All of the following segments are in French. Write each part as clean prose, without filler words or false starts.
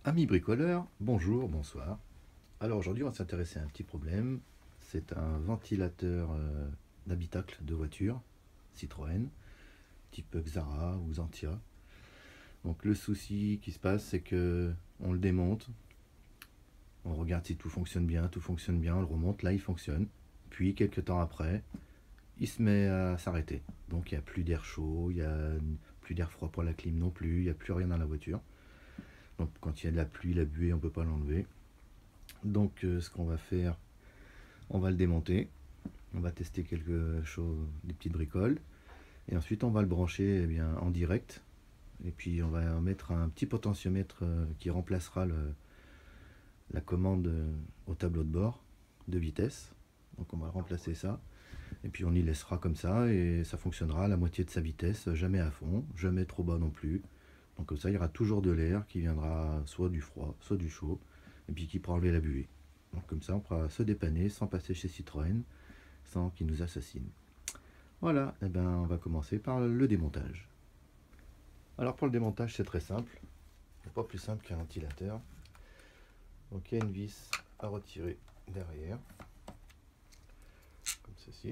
Amis bricoleurs, bonjour, bonsoir. Alors aujourd'hui on va s'intéresser à un petit problème. C'est un ventilateur d'habitacle de voiture Citroën, type Xara ou Xantia. Donc le souci qui se passe, c'est que on le démonte, on regarde si tout fonctionne bien, on le remonte, là il fonctionne. Puis quelques temps après, il se met à s'arrêter. Donc il n'y a plus d'air chaud, il n'y a plus d'air froid pour la clim non plus, il n'y a plus rien dans la voiture. Donc quand il y a de la pluie, la buée, on ne peut pas l'enlever. Donc ce qu'on va faire, on va le démonter, on va tester quelque chose, des petites bricoles, et ensuite on va le brancher en direct, et puis on va mettre un petit potentiomètre qui remplacera la commande au tableau de bord de vitesse. Donc on va remplacer ça, et puis on y laissera comme ça, et ça fonctionnera à la moitié de sa vitesse, jamais à fond, jamais trop bas non plus. Donc comme ça il y aura toujours de l'air qui viendra soit du froid, soit du chaud, et puis qui pourra enlever la buée. Donc comme ça on pourra se dépanner sans passer chez Citroën, sans qu'ils nous assassinent. Voilà, et on va commencer par le démontage. Alors pour le démontage c'est très simple, c'est pas plus simple qu'un ventilateur. Donc il y a une vis à retirer derrière, comme ceci.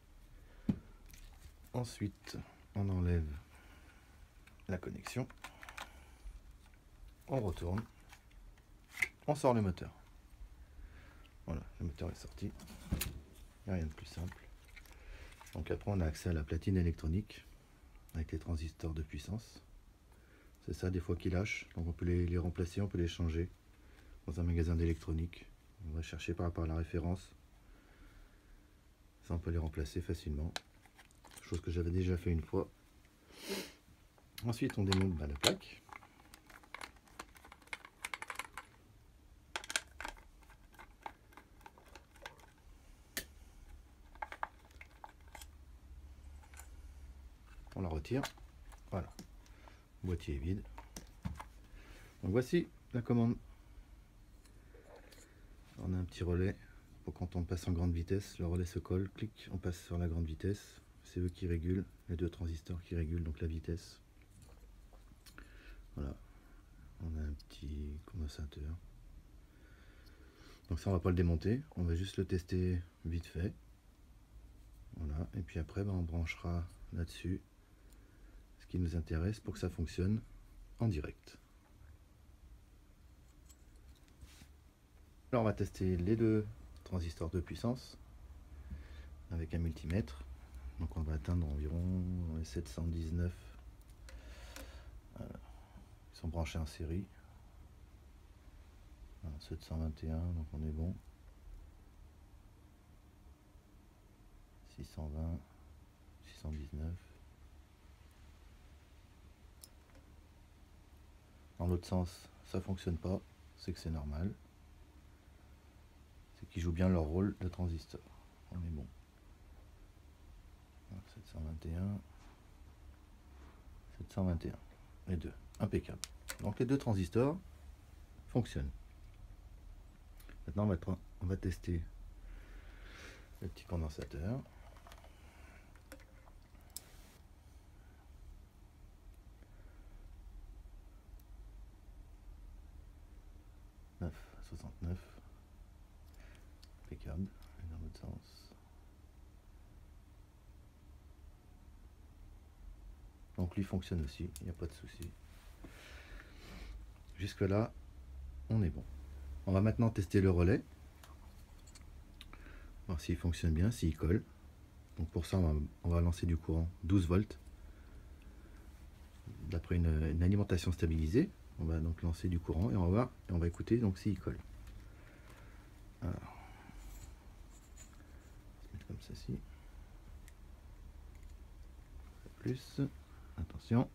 Ensuite on enlève la connexion, on retourne, on sort le moteur. Voilà, le moteur est sorti, il n'y a rien de plus simple. Donc après on a accès à la platine électronique avec les transistors de puissance. C'est ça des fois qui lâchent, donc on peut les remplacer, on peut les changer dans un magasin d'électronique. On va chercher par rapport à la référence. Ça on peut les remplacer facilement, chose que j'avais déjà fait une fois. Ensuite on démonte la plaque. On la retire, voilà, le boîtier est vide. Donc voici la commande. On a un petit relais pour quand on passe en grande vitesse, le relais se colle, clic, on passe sur la grande vitesse. C'est eux qui régulent, les deux transistors qui régulent donc la vitesse. Voilà, on a un petit condensateur. Donc ça on va pas le démonter, on va juste le tester vite fait. Voilà, et puis après on branchera là-dessus ce qui nous intéresse pour que ça fonctionne en direct. Alors on va tester les deux transistors de puissance avec un multimètre. Donc on va atteindre environ 719. Voilà. Ils sont branchés en série. Voilà, 721, donc on est bon. 620, 619. Dans l'autre sens, ça fonctionne pas, c'est que c'est normal. C'est qu'ils jouent bien leur rôle de transistor. On est bon. 721, 721, les deux, impeccable. Donc les deux transistors fonctionnent. Maintenant on va tester le petit condensateur. « 9,69, impeccable, et dans l'autre sens. Donc lui fonctionne aussi, il n'y a pas de souci. Jusque là, on est bon. On va maintenant tester le relais, voir s'il fonctionne bien, s'il colle. Donc pour ça, on va lancer du courant 12 volts. D'après une alimentation stabilisée, on va donc lancer du courant et on va voir, et on va écouter donc s'il colle. Alors, on va se mettre comme ceci. Plus, attention.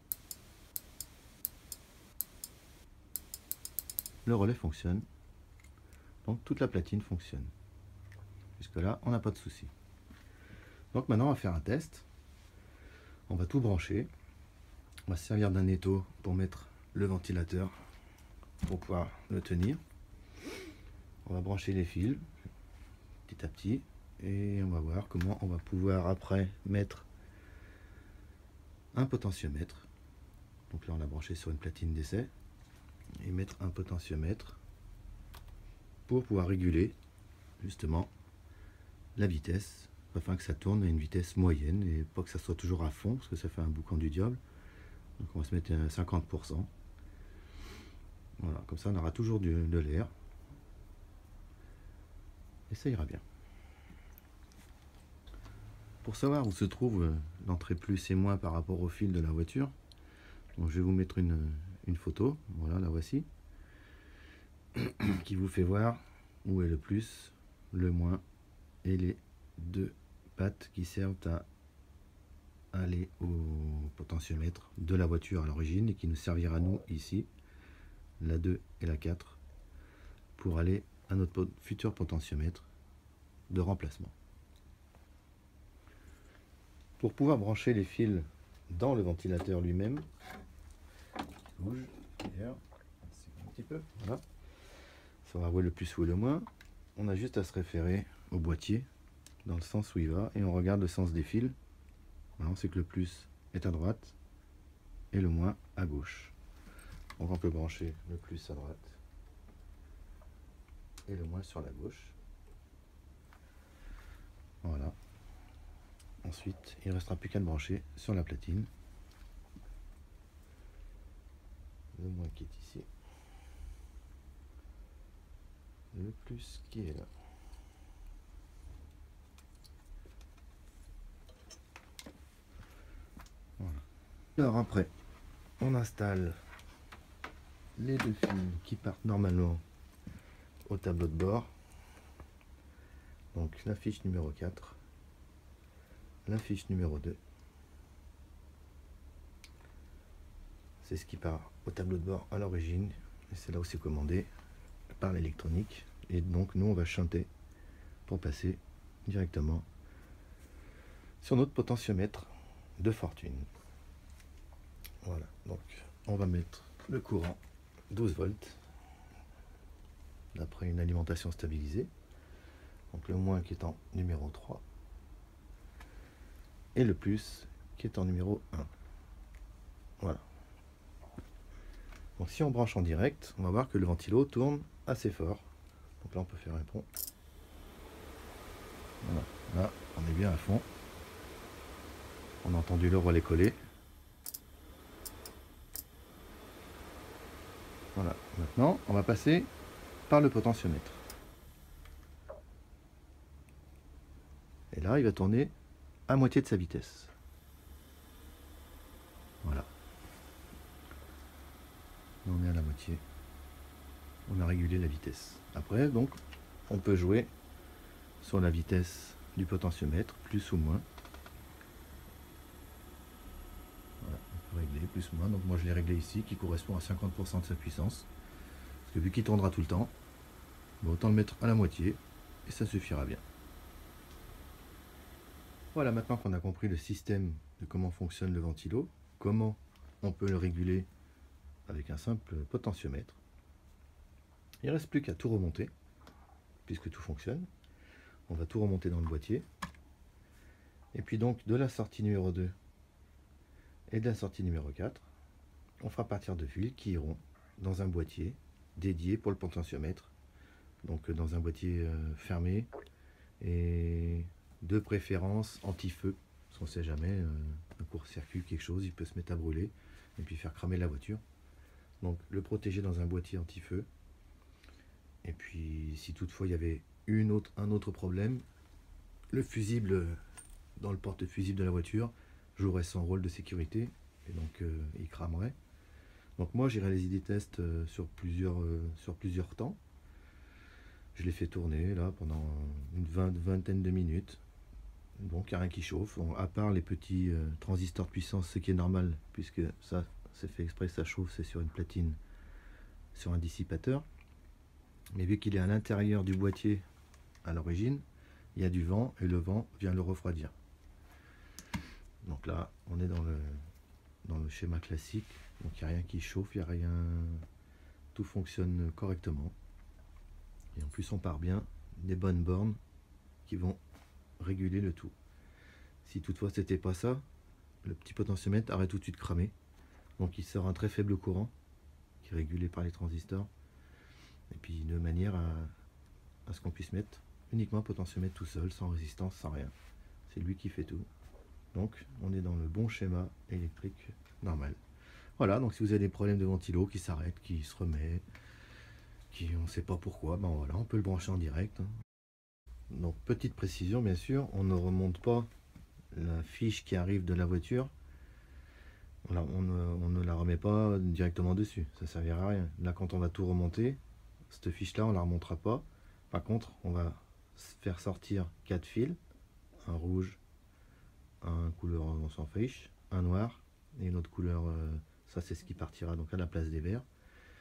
Le relais fonctionne, donc toute la platine fonctionne. Jusque là, on n'a pas de souci. Donc maintenant, on va faire un test. On va tout brancher. On va se servir d'un étau pour mettre le ventilateur pour pouvoir le tenir. On va brancher les fils petit à petit et on va voir comment on va pouvoir après mettre un potentiomètre. Donc là, on l'a branché sur une platine d'essai. et mettre un potentiomètre pour pouvoir réguler justement la vitesse afin que ça tourne à une vitesse moyenne et pas que ça soit toujours à fond parce que ça fait un boucan du diable. Donc on va se mettre à 50%. Voilà, comme ça on aura toujours de l'air et ça ira bien. Pour savoir où se trouve l'entrée plus et moins par rapport au fil de la voiture, donc je vais vous mettre une photo, voilà, la voici, qui vous fait voir où est le plus, le moins et les deux pattes qui servent à aller au potentiomètre de la voiture à l'origine et qui nous servira nous ici, la 2 et la 4, pour aller à notre futur potentiomètre de remplacement. Pour pouvoir brancher les fils dans le ventilateur lui-même, bouge, d'ailleurs, un petit peu, voilà, savoir où est le plus ou le moins, on a juste à se référer au boîtier dans le sens où il va et on regarde le sens des fils. Voilà, on sait que le plus est à droite et le moins à gauche. Donc on peut brancher le plus à droite et le moins sur la gauche. Voilà. Ensuite, il ne restera plus qu'à le brancher sur la platine. Le moins qui est ici. Le plus qui est là. Voilà. Alors après, on installe les deux fils qui partent normalement au tableau de bord. Donc la fiche numéro 4, la fiche numéro 2. C'est ce qui part au tableau de bord à l'origine. Et c'est là où c'est commandé par l'électronique. Et donc nous on va chanter pour passer directement sur notre potentiomètre de fortune. Voilà, donc on va mettre le courant 12 volts d'après une alimentation stabilisée. Donc le moins qui est en numéro 3 et le plus qui est en numéro 1. Voilà. Donc si on branche en direct, on va voir que le ventilo tourne assez fort. Donc là on peut faire un pont. Voilà, là on est bien à fond. On a entendu le relais coller. Voilà, maintenant on va passer par le potentiomètre. Et là il va tourner à moitié de sa vitesse. Voilà. On est à la moitié. On a régulé la vitesse. Après, donc, on peut jouer sur la vitesse du potentiomètre, plus ou moins. Voilà, on peut régler plus ou moins. Donc moi je l'ai réglé ici, qui correspond à 50% de sa puissance. Parce que vu qu'il tournera tout le temps, autant le mettre à la moitié, et ça suffira bien. Voilà, maintenant qu'on a compris le système de comment fonctionne le ventilo, comment on peut le réguler avec un simple potentiomètre, il ne reste plus qu'à tout remonter, puisque tout fonctionne. On va tout remonter dans le boîtier. Et puis donc de la sortie numéro 2 et de la sortie numéro 4, on fera partir de fils qui iront dans un boîtier dédié pour le potentiomètre. Donc dans un boîtier fermé et de préférence anti-feu. Parce qu'on ne sait jamais, un court-circuit, quelque chose, il peut se mettre à brûler et puis faire cramer la voiture. Donc le protéger dans un boîtier anti-feu. Et puis si toutefois il y avait un autre problème, le fusible dans le porte-fusible de la voiture jouerait son rôle de sécurité et donc il cramerait. Donc moi j'ai réalisé des tests sur plusieurs temps. Je l'ai fait tourner là pendant une vingtaine de minutes. Donc il n'y a rien qui chauffe, à part les petits transistors de puissance, ce qui est normal puisque ça c'est fait exprès, ça chauffe, c'est sur une platine, sur un dissipateur. Mais vu qu'il est à l'intérieur du boîtier à l'origine, il y a du vent et le vent vient le refroidir. Donc là, on est dans le schéma classique. Donc il n'y a rien qui chauffe, il n'y a rien. Tout fonctionne correctement. Et en plus, on part bien des bonnes bornes qui vont réguler le tout. Si toutefois c'était pas ça, le petit potentiomètre arrête tout de suite cramé. Donc il sort un très faible courant qui est régulé par les transistors. Et puis de manière à ce qu'on puisse mettre uniquement un potentiomètre tout seul, sans résistance, sans rien. C'est lui qui fait tout. Donc on est dans le bon schéma électrique normal. Voilà, donc si vous avez des problèmes de ventilo qui s'arrête, qui se remet, on ne sait pas pourquoi, ben voilà, on peut le brancher en direct. Donc petite précision, bien sûr, on ne remonte pas la fiche qui arrive de la voiture. On ne la remet pas directement dessus, ça ne servira à rien. Là, quand on va tout remonter, cette fiche-là, on ne la remontera pas. Par contre, on va faire sortir 4 fils, un rouge, un couleur, on s'en fiche, un noir et une autre couleur, ça c'est ce qui partira donc à la place des verts.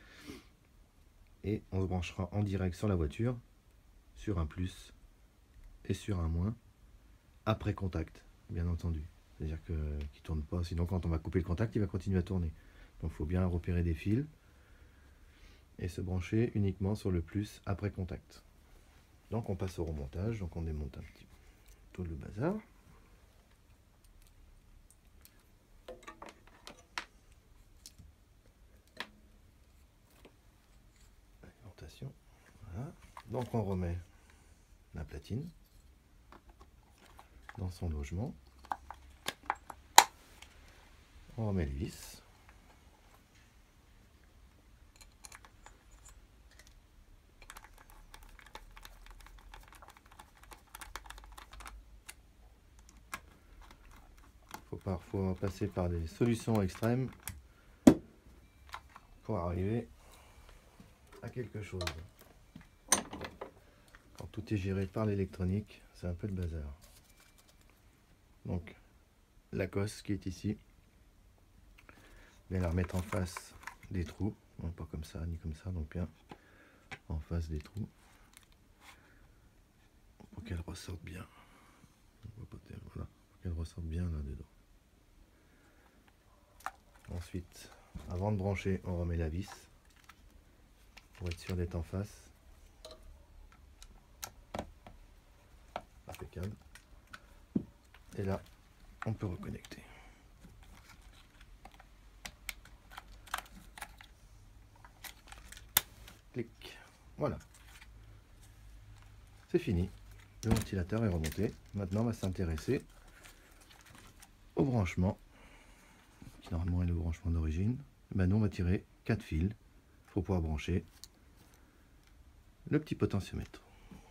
Et on se branchera en direct sur la voiture, sur un plus et sur un moins, après contact, bien entendu. C'est-à-dire qu'il ne tourne pas, sinon quand on va couper le contact, il va continuer à tourner. Donc il faut bien repérer des fils et se brancher uniquement sur le plus après contact. Donc on passe au remontage, donc on démonte un petit peu tout le bazar. Alimentation, voilà. Donc on remet la platine dans son logement. On remet les vis. Faut parfois passer par des solutions extrêmes pour arriver à quelque chose. Quand tout est géré par l'électronique, c'est un peu le bazar. Donc la cosse qui est ici, bien la remettre en face des trous, non pas comme ça ni comme ça, donc bien en face des trous pour qu'elle ressorte bien. Voilà, pour qu'elle ressorte bien là dedans. Ensuite, avant de brancher, on remet la vis pour être sûr d'être en face. Impeccable. Et là, on peut reconnecter. Clic. Voilà. C'est fini. Le ventilateur est remonté. Maintenant, on va s'intéresser au branchement, qui normalement est le branchement d'origine. Maintenant, on va tirer 4 fils pour pouvoir brancher le petit potentiomètre.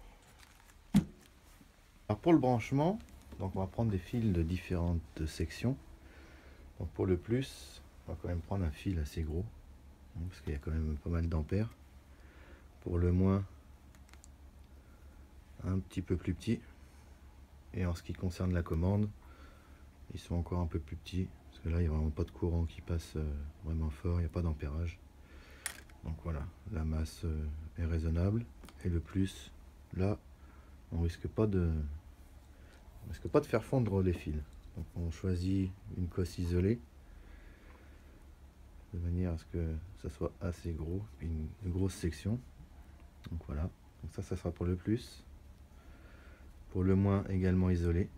Alors pour le branchement, donc on va prendre des fils de différentes sections. Donc pour le plus, on va quand même prendre un fil assez gros, parce qu'il y a quand même pas mal d'ampères. Pour le moins, un petit peu plus petit. Et en ce qui concerne la commande, ils sont encore un peu plus petits, parce que là il n'y a vraiment pas de courant qui passe vraiment fort, il n'y a pas d'ampérage. Donc voilà, la masse est raisonnable. Et le plus, là, on risque pas de faire fondre les fils. Donc on choisit une cosse isolée de manière à ce que ça soit assez gros, une grosse section. Donc voilà, donc ça sera pour le plus. Pour le moins, également isolé.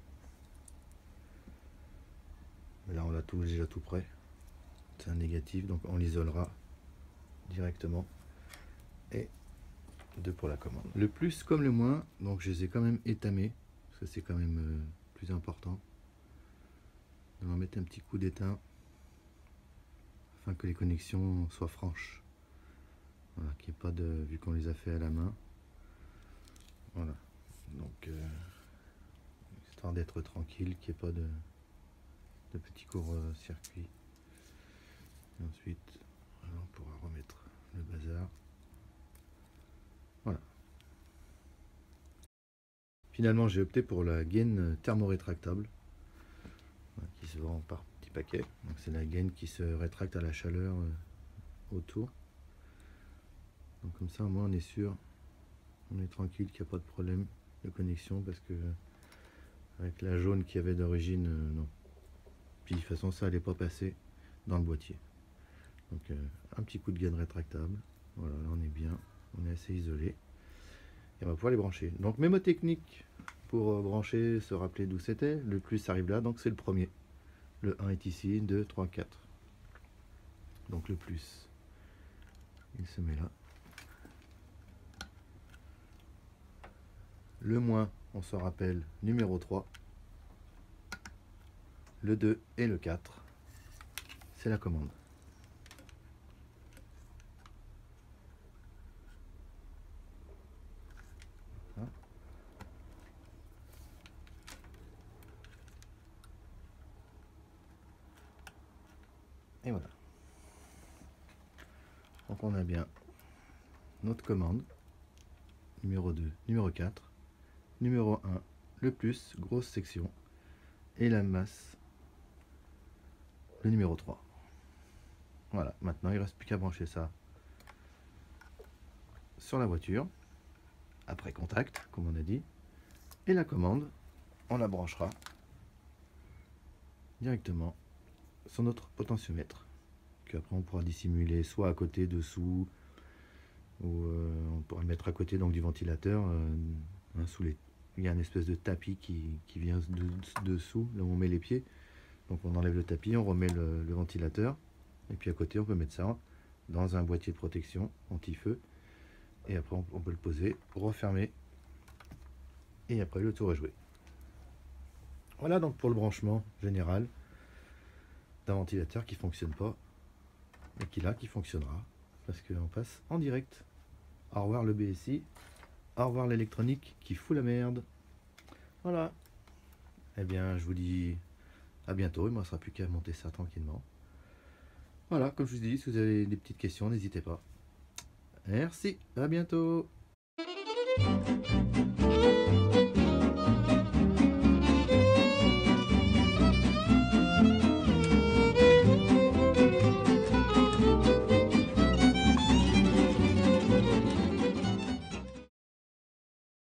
Mais là on l'a déjà tout prêt. C'est un négatif, donc on l'isolera directement. Et 2 pour la commande. Le plus comme le moins, donc je les ai quand même étamés, parce que c'est quand même plus important. On va mettre un petit coup d'étain afin que les connexions soient franches. Voilà, qu'il n'y ait pas de, vu qu'on les a fait à la main. Voilà, donc histoire d'être tranquille, qu'il n'y ait pas de petits courts-circuits. Et ensuite, voilà, on pourra remettre le bazar. Voilà. Finalement, j'ai opté pour la gaine thermorétractable, qui se vend par petits paquets. Donc c'est la gaine qui se rétracte à la chaleur autour. Donc comme ça, au moins on est sûr, on est tranquille, qu'il n'y a pas de problème de connexion, parce que avec la jaune qu'il y avait d'origine, non. Puis de toute façon, ça n'allait pas passer dans le boîtier. Donc un petit coup de gaine rétractable. Voilà, là on est bien, on est assez isolé. Et on va pouvoir les brancher. Donc mémotechnique pour brancher, se rappeler d'où c'était. Le plus arrive là, donc c'est le premier. Le 1 est ici, 2, 3, 4. Donc le plus il se met là. Le moins, on se rappelle, numéro 3. Le 2 et le 4, c'est la commande. Et voilà. Donc on a bien notre commande, numéro 2, numéro 4, numéro 1, le plus, grosse section, et la masse, le numéro 3. Voilà, maintenant il ne reste plus qu'à brancher ça sur la voiture, après contact, comme on a dit, et la commande, on la branchera directement sur notre potentiomètre, qu'après on pourra dissimuler soit à côté, dessous, ou on pourra le mettre à côté donc du ventilateur, sous les... Il y a une espèce de tapis qui vient dessous, là où on met les pieds. Donc on enlève le tapis, on remet le ventilateur, et puis à côté on peut mettre ça dans un boîtier de protection anti-feu, et après on peut le poser, refermer, et après le tour est joué. Voilà donc pour le branchement général d'un ventilateur qui ne fonctionne pas, mais qui fonctionnera, parce qu'on passe en direct. Au revoir le BSI, au revoir l'électronique qui fout la merde. Voilà. Eh bien, je vous dis à bientôt. Il ne me restera plus qu'à monter ça tranquillement. Voilà, comme je vous dis, si vous avez des petites questions, n'hésitez pas. Merci, à bientôt.